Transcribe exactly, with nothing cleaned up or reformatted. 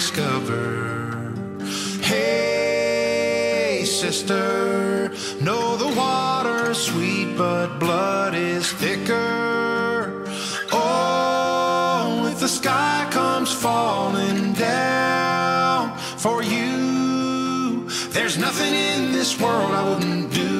discover. Hey, sister, know the water's sweet, but blood is thicker. Oh, if the sky comes falling down for you, there's nothing in this world I wouldn't do.